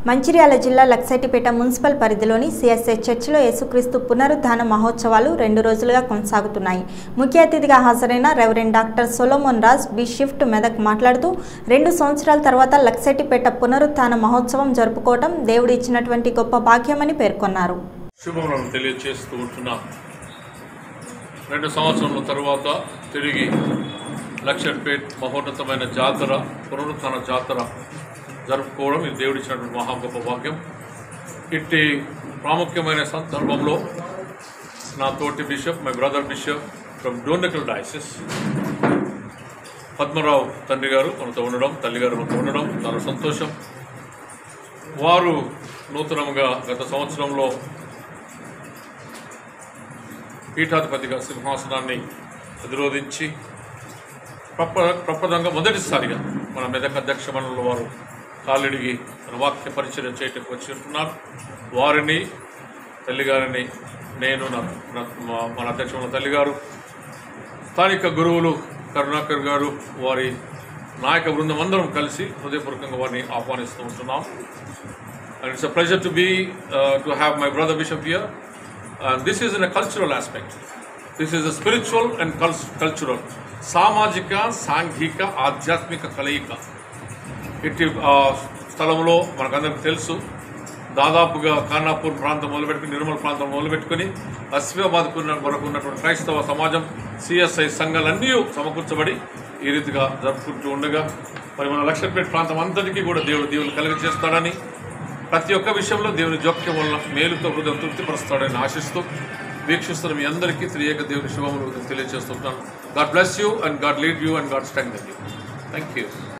మంచిర్యాల జిల్లా లక్సెట్టిపేట మున్సిపల్ పరిధిలోని సిఎస్ఐ చర్చిలో యేసుక్రీస్తు పునరుద్ధాన మహోత్సవాలు 2 రోజులుగా కొనసాగుతున్నాయి. ముఖ్య అతిథిగా హాజరైన రెవరెండ్ డాక్టర్ సొలొమోన్ రాజ్ బిషిఫ్ట్ మెదక్ మాట్లాడుతూ 2 సంవత్సరాల తర్వాత లక్సెట్టిపేట పునరుద్ధాన మహోత్సవం జరుపుకోవడం దేవుడు ఇచ్చినటువంటి గొప్ప భాగ్యమని పేర్కొన్నారు. శుభములను తెలియజేస్తూ ఉంటున్నాం. 2 సంవత్సరాల తర్వాత తిరిగి లక్సెట్టిపేట మహోన్నతమైన జాతర పునరుద్ధాన జాతర జరుపుకోవడం ఇది దేవుడిచ్చినటువంటి మహా గొప్ప భాగ్యం. ఇట్టి ప్రాముఖ్యమైన సందర్భంలో నా తోటి bishop my brother bishop from Dornakal diocese Padmarao తండ్రి గారు మనతో ఉండడం, తల్లిగారు మనతో ఉండడం చాలా సంతోషం. వారు నూతనంగా గత సంవత్సరంలో పీఠాధిపతిగా సింహాసనాన్ని అధిరోధించి ప్రప్రదంగా మొదటిసారిగా మన మెదక్ అధ్యక్ష మండలిలో వారు కాలిడిగి మన వాక్య పరిచయం చేయటకు వచ్చి ఉంటున్నారు. వారిని తల్లిగారిని నేను మన అధ్యక్ష మండలి తల్లిగారు, స్థానిక గురువులు కరుణాకర్ గారు, వారి నాయక బృందం అందరం కలిసి హృదయపూర్వకంగా వారిని ఆహ్వానిస్తూ ఉంటున్నాం. And it's a pleasure to have my brother Bishop here. This is in a cultural aspect. This is a spiritual and cultural. సామాజిక, సాంఘిక, ఆధ్యాత్మిక కలయిక. ఇట్టి స్థలంలో మనకందరికి తెలుసు, దాదాపుగా ఖానాపూర్ ప్రాంతం మొదలుపెట్టుకుని నిర్మల్ ప్రాంతం మొదలుపెట్టుకుని ఆసిఫాబాద్ వరకు ఉన్నటువంటి క్రైస్తవ సమాజం, సిఎస్ఐ సంఘాలన్నీ సమకూర్చబడి ఈ రీతిగా జరుపుకుంటూ ఉండగా మరి మన లక్సెట్టిపేట ప్రాంతం అంతటికీ కూడా దేవుడు కలిగజేస్తాడని, ప్రతి ఒక్క విషయంలో దేవుని జోక్యం వల్ల మేలుతో హృదయం తృప్తిపరుస్తాడని ఆశిస్తూ వీక్షిస్తున్న మీ అందరికీ త్రియేక దేవుని శుభములు తెలియజేస్తున్నాను. God bless you and God lead you and God strengthen you. Thank you.